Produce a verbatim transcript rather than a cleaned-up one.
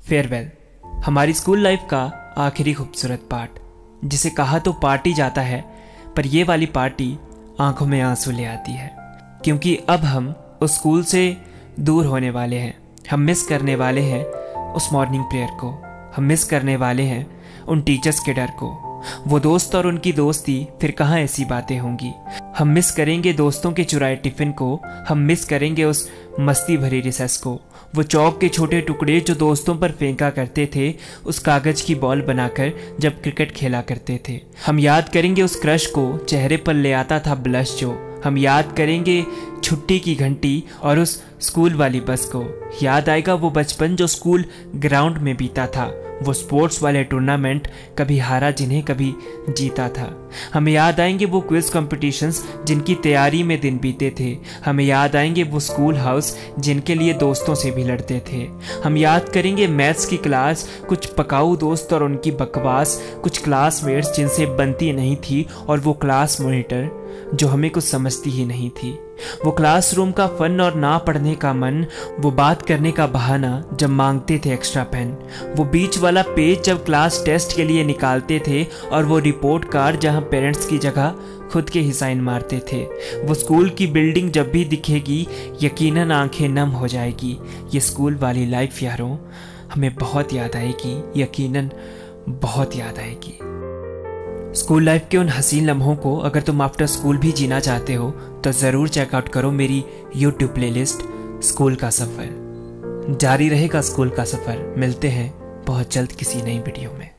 Farewell, हमारी school life का आखिरी खूबसूरत पार्ट, जिसे कहा तो पार्टी जाता है, पर ये वाली पार्टी आंखों में आंसू ले आती है, क्योंकि अब हम उस स्कूल से दूर होने वाले हैं। हम मिस करने वाले हैं उस मॉर्निंग प्रेयर को, हम मिस करने वाले हैं उन टीचर्स के डर को। वो दोस्त और उनकी दोस्ती, फिर कहाँ ऐसी बातें होंगी। हम मिस करेंगे दोस्तों के चुराए टिफिन को, हम मिस करेंगे उस मस्ती भरी रिसेस को, वो चौक के छोटे टुकड़े जो दोस्तों पर फेंका करते थे, उस कागज की बॉल बनाकर जब क्रिकेट खेला करते थे। हम याद करेंगे उस क्रश को, चेहरे पर ले आता था ब्लश जो। हम याद करेंगे छुट्टी की घंटी और उस स्कूल वाली बस को। याद आएगा वो बचपन जो स्कूल ग्राउंड में बीता था, वो स्पोर्ट्स वाले टूर्नामेंट, कभी हारा जिन्हें कभी जीता था। हमें याद आएंगे वो क्विज कॉम्पिटिशन्स जिनकी तैयारी में दिन बीते थे। हमें याद आएंगे वो स्कूल हाउस जिनके लिए दोस्तों से भी लड़ते थे। हम याद करेंगे मैथ्स की क्लास, कुछ पकाऊ दोस्त और उनकी बकवास, कुछ क्लासमेट्स जिनसे बनती नहीं थी, और वो क्लास मॉनिटर जो हमें कुछ समझती ही नहीं थी। वो क्लासरूम का फन और ना पढ़ने का मन, वो बात करने का बहाना जब मांगते थे एक्स्ट्रा पेन, वो बीच वाला पेज जब क्लास टेस्ट के लिए निकालते थे, और वो रिपोर्ट कार्ड जहां पेरेंट्स की जगह खुद के ही साइन मारते थे। वो स्कूल की बिल्डिंग जब भी दिखेगी यकीनन आंखें नम हो जाएगी। ये स्कूल वाली लाइफ यारों हमें बहुत याद आएगी, यकीनन बहुत याद आएगी। स्कूल लाइफ के उन हसीन लम्हों को अगर तुम आफ्टर स्कूल भी जीना चाहते हो तो ज़रूर चेकआउट करो मेरी यूट्यूब प्लेलिस्ट स्कूल का सफ़र। जारी रहेगा स्कूल का सफ़र। मिलते हैं बहुत जल्द किसी नई वीडियो में।